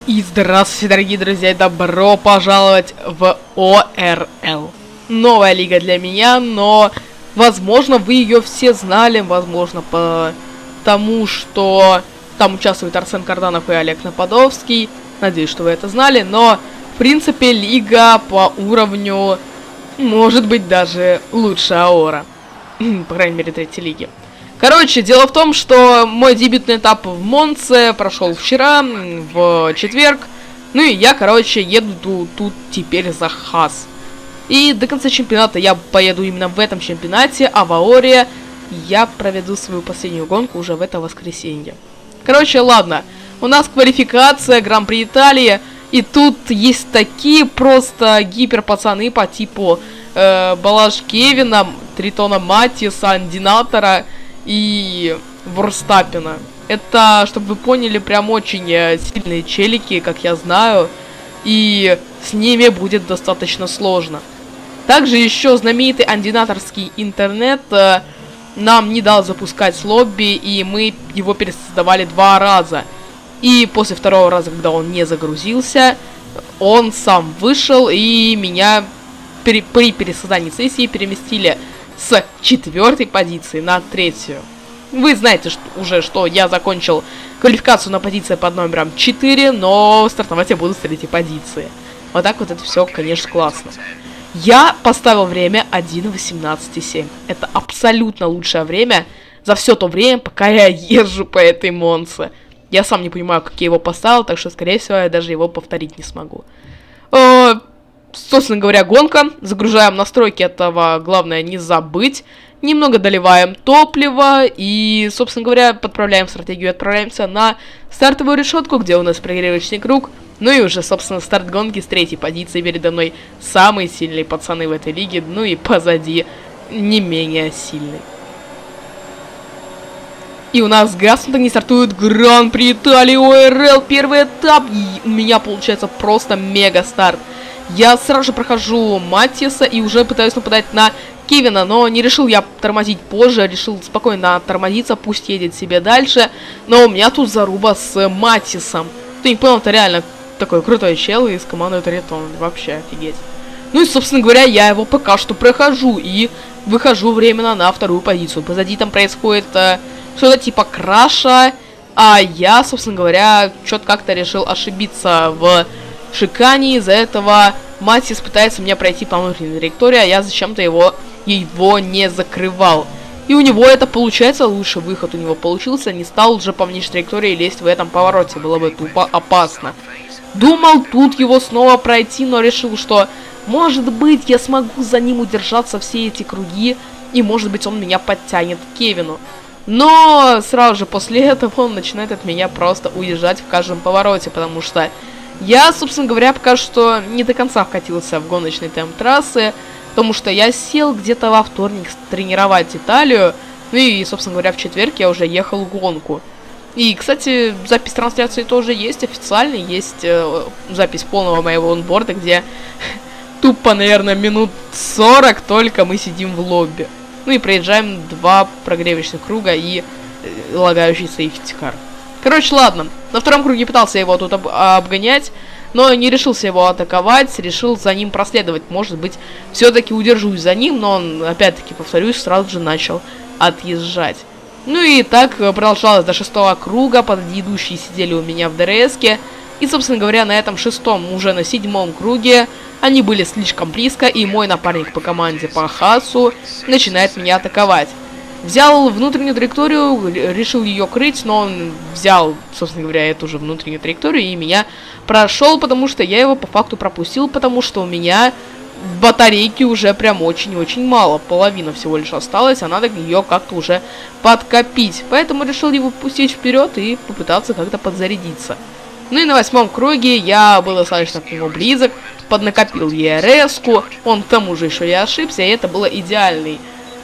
И здравствуйте, дорогие друзья, и добро пожаловать в ОРЛ. Новая лига для меня, но, возможно, вы ее все знали, возможно, потому что там участвуют Арсен Карданов и Олег Нападовский. Надеюсь, что вы это знали, но, в принципе, лига по уровню может быть даже лучше Аора. По крайней мере, третьей лиги. Короче, дело в том, что мой дебютный этап в Монце прошел вчера, в четверг. Ну и я, короче, еду тут теперь за Хас. И до конца чемпионата я поеду именно в этом чемпионате, а в Аоре я проведу свою последнюю гонку уже в это воскресенье. Короче, ладно. У нас квалификация, Гран-при Италии. И тут есть такие просто гипер-пацаны по типу Балаш Кевина, Тритона Матиса, Андинатора и Ворстаппена. Это, чтобы вы поняли, прям очень сильные челики, как я знаю, и с ними будет достаточно сложно. Также еще знаменитый андинаторский интернет нам не дал запускать лобби, и мы его пересоздавали 2 раза. И после 2-го раза, когда он не загрузился, он сам вышел, и меня при пересоздании сессии переместили с 4-й позиции на 3-ю. Вы знаете уже, что я закончил квалификацию на позиции под номером 4, но стартовать я буду с 3-й позиции. Вот так вот это все, конечно, классно. Я поставил время 1:18:7. Это абсолютно лучшее время за все то время, пока я езжу по этой Монце. Я сам не понимаю, как я его поставил, так что, скорее всего, я даже его повторить не смогу. Собственно говоря, гонка. Загружаем настройки этого, главное не забыть. Немного доливаем топливо и, собственно говоря, подправляем стратегию. Отправляемся на стартовую решетку, где у нас прогревочный круг. Ну и уже, собственно, старт гонки с 3-й позиции. Передо мной самые сильные пацаны в этой лиге. Ну и позади не менее сильный. И у нас гаснут, не стартует Гран-при Италии ОРЛ. Первый этап. И у меня получается просто мега старт. Я сразу же прохожу Матиса и уже пытаюсь нападать на Кевина, но не решил я тормозить позже, решил спокойно тормозиться, пусть едет себе дальше. Но у меня тут заруба с Матисом. Ты не понял, это реально такой крутой чел из команды Тритон. Вообще офигеть. Ну и, собственно говоря, я его пока что прохожу и выхожу временно на 2-ю позицию. Позади там происходит что-то типа краша, а я, собственно говоря, что-то как-то решил ошибиться в шикане. Из-за этого Матис пытается меня пройти по внутренней траектории, а я зачем-то его не закрывал. И у него это получается, лучший выход у него получился, не стал уже по внешней траектории лезть в этом повороте, было бы тупо опасно. Думал тут его снова пройти, но решил, что может быть я смогу за ним удержаться все эти круги, и может быть он меня подтянет к Кевину. Но сразу же после этого он начинает от меня просто уезжать в каждом повороте, потому что я, собственно говоря, пока что не до конца вкатился в гоночный темп трассы, потому что я сел где-то во вторник тренировать Италию, ну и, собственно говоря, в четверг я уже ехал в гонку. И, кстати, запись трансляции тоже есть, официальный, есть запись полного моего онборда, где тупо, наверное, минут 40 только мы сидим в лобби. Ну и проезжаем 2 прогревочных круга и лагающий сейфтикар. Короче, ладно. На 2-м круге пытался его тут обгонять, но не решился его атаковать, решил за ним проследовать. Может быть, все-таки удержусь за ним, но он, опять-таки, повторюсь, сразу же начал отъезжать. Ну и так продолжалось до 6-го круга, позади идущие сидели у меня в ДРС-ке. И, собственно говоря, на этом 6-м, уже на 7-м круге они были слишком близко, и мой напарник по команде по Хасу начинает меня атаковать. Взял внутреннюю траекторию, решил ее крыть, но он взял, собственно говоря, эту же внутреннюю траекторию и меня прошел, потому что я его по факту пропустил, потому что у меня батарейки уже прям очень-очень мало. Половина всего лишь осталась, а надо ее как-то уже подкопить. Поэтому решил его пустить вперед и попытаться как-то подзарядиться. Ну и на 8-м круге я был достаточно к нему близок, поднакопил ЕРС-ку, он к тому же еще и ошибся, и это было идеальный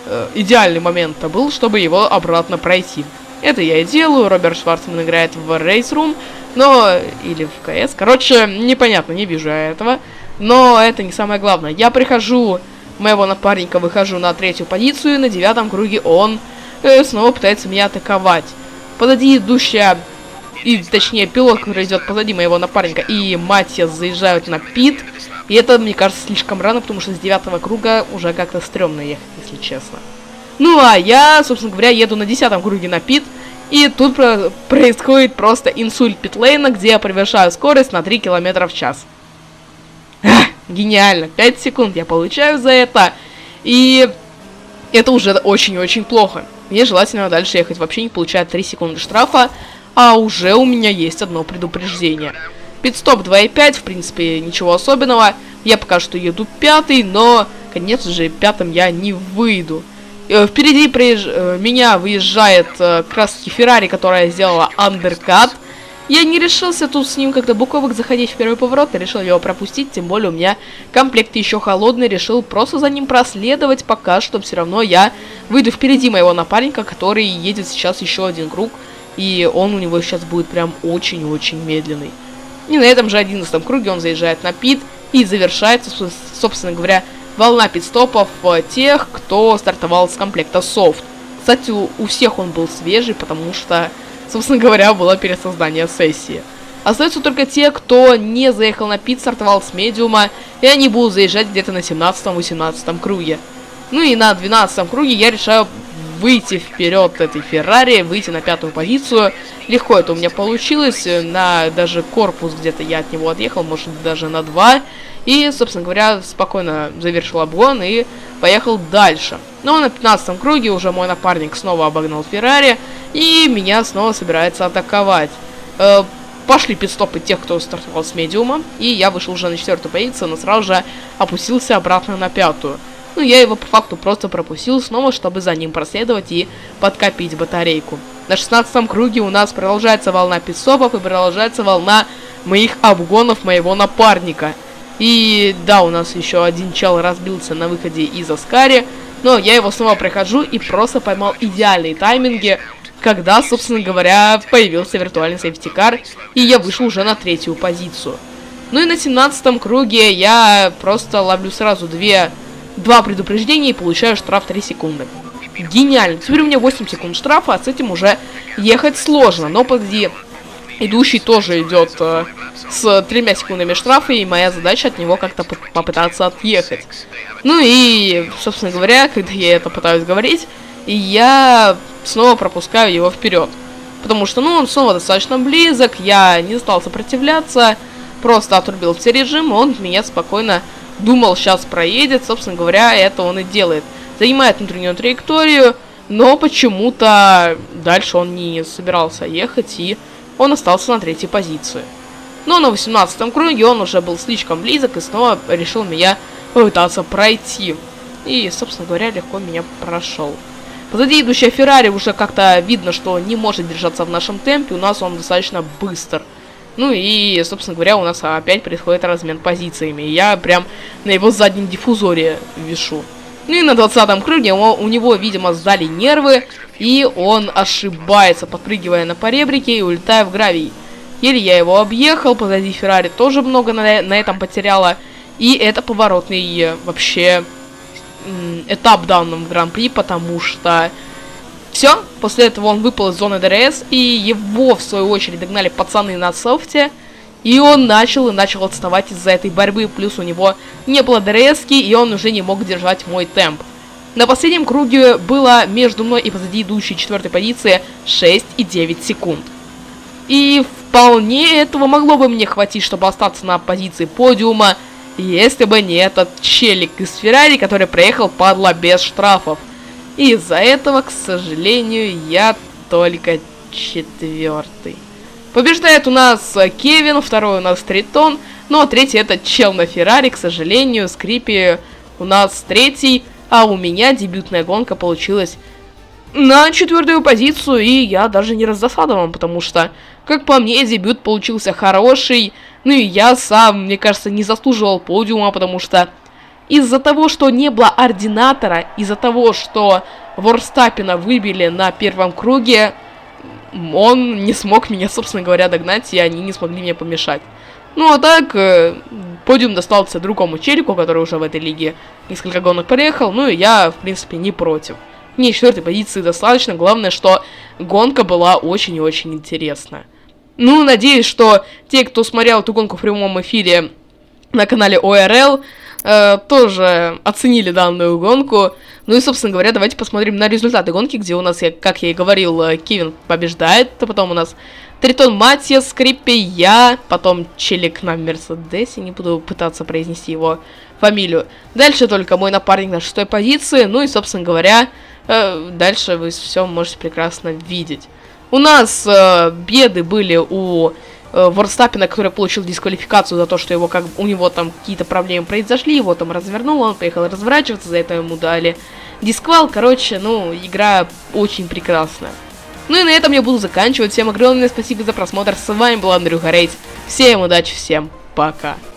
момент был, чтобы его обратно пройти. Это я и делаю, Роберт Шварцман играет в Race Room, но... или в КС, короче, непонятно, не вижу я этого, но это не самое главное. Я прихожу, моего напарника выхожу на 3-ю позицию, и на 9-м круге он снова пытается меня атаковать. Позади идущая и точнее пилот, который идет позади моего напарника, и Матьяс заезжают на пит. И это, мне кажется, слишком рано, потому что с 9-го круга уже как-то стрёмно ехать, если честно. Ну а я, собственно говоря, еду на 10-м круге на пит. И тут происходит просто инсульт питлейна, где я превышаю скорость на 3 км в час. Гениально. 5 секунд я получаю за это. И это уже очень-очень плохо. Мне желательно дальше ехать вообще не получая 3 секунды штрафа. А уже у меня есть одно предупреждение. Пит-стоп 2.5, в принципе, ничего особенного. Я пока что еду 5-й, но, конечно же, 5-м я не выйду. Впереди меня выезжает как раз таки Феррари, которая сделала андеркат. Я не решился тут с ним как-то буковых заходить в первый поворот, и решил его пропустить, тем более у меня комплект еще холодный, решил просто за ним проследовать пока, что все равно я выйду впереди моего напарника, который едет сейчас еще один круг, и он у него сейчас будет прям очень-очень медленный. И на этом же 11-м круге он заезжает на пит, и завершается, собственно говоря, волна пит-стопов тех, кто стартовал с комплекта софт. Кстати, у всех он был свежий, потому что, собственно говоря, было пересоздание сессии. Остаются только те, кто не заехал на пит, стартовал с медиума, и они будут заезжать где-то на 17-18 круге. Ну и на 12-м круге я решаю выйти вперед этой Феррари, выйти на 5-ю позицию. Легко это у меня получилось, на даже корпус где-то я от него отъехал, может даже на 2. И, собственно говоря, спокойно завершил обгон и поехал дальше. Но на 15-м круге уже мой напарник снова обогнал Феррари, и меня снова собирается атаковать. Пошли пит-стопы тех, кто стартовал с медиума, и я вышел уже на 4-ю позицию, но сразу же опустился обратно на 5-ю. Ну, я его по факту просто пропустил снова, чтобы за ним проследовать и подкопить батарейку. На 16-м круге у нас продолжается волна пит-стопов и продолжается волна моих обгонов моего напарника. И да, у нас еще один чел разбился на выходе из Аскари, но я его снова прохожу и просто поймал идеальные тайминги, когда, собственно говоря, появился виртуальный сейфтикар, и я вышел уже на 3-ю позицию. Ну и на 17-м круге я просто ловлю сразу два предупреждения и получаю штраф 3 секунды. Гениально. Теперь у меня 8 секунд штрафа, а с этим уже ехать сложно. Но позади идущий тоже идет с 3 секундами штрафа, и моя задача от него как-то попытаться отъехать. Ну и, собственно говоря, когда я это пытаюсь говорить, я снова пропускаю его вперед. Потому что, ну, он снова достаточно близок, я не стал сопротивляться, просто отрубил все режимы, он меня спокойно думал, сейчас проедет, собственно говоря, это он и делает. Занимает внутреннюю траекторию, но почему-то дальше он не собирался ехать, и он остался на 3-й позиции. Но на 18-м круге он уже был слишком близок и снова решил меня попытаться пройти. И, собственно говоря, легко меня прошел. Позади идущая Феррари уже как-то видно, что не может держаться в нашем темпе, у нас он достаточно быстр. Ну и, собственно говоря, у нас опять происходит размен позициями. Я прям на его заднем диффузоре вишу. Ну и на 20-м круге у него, видимо, сдали нервы, и он ошибается, подпрыгивая на поребрике и улетая в гравий. Еле я его объехал, позади Феррари тоже много на этом потеряла. И это поворотный вообще этап в данном гран-при, потому что все, после этого он выпал из зоны ДРС, и его, в свою очередь, догнали пацаны на софте, и он начал отставать из-за этой борьбы, плюс у него не было ДРС-ки, и он уже не мог держать мой темп. На последнем круге было между мной и позади идущей 4-й позиции 6,9 секунд. И вполне этого могло бы мне хватить, чтобы остаться на позиции подиума, если бы не этот челик из Феррари, который проехал, падла, без штрафов. И из-за этого, к сожалению, я только 4-й. Побеждает у нас Кевин, 2-й у нас Тритон, ну а 3-й это чел на Феррари, к сожалению, Скрипи у нас 3-й, а у меня дебютная гонка получилась на 4-ю позицию, и я даже не раздосадован, потому что, как по мне, дебют получился хороший, ну и я сам, мне кажется, не заслуживал подиума, потому что из-за того, что не было ординатора, из-за того, что Ворстаппена выбили на 1-м круге, он не смог меня, собственно говоря, догнать, и они не смогли мне помешать. Ну а так, подиум достался другому челику, который уже в этой лиге несколько гонок проехал, ну и я, в принципе, не против. Мне 4-й позиции достаточно, главное, что гонка была очень и очень интересная. Ну, надеюсь, что те, кто смотрел эту гонку в прямом эфире на канале ОРЛ, тоже оценили данную гонку. Ну и, собственно говоря, давайте посмотрим на результаты гонки, где у нас, как я и говорил, Кевин побеждает. А потом у нас Тритон Матиас, Скриппи, я, потом Челик на Мерседесе, не буду пытаться произнести его фамилию. Дальше только мой напарник на 6-й позиции, ну и, собственно говоря, дальше вы все можете прекрасно видеть. У нас беды были у Верстаппена, который получил дисквалификацию за то, что у него там какие-то проблемы произошли, его там развернуло, он поехал разворачиваться, за это ему дали дисквал. Короче, ну, игра очень прекрасная. Ну и на этом я буду заканчивать. Всем огромное спасибо за просмотр. С вами был Андрюха Рейс. Всем удачи, всем пока.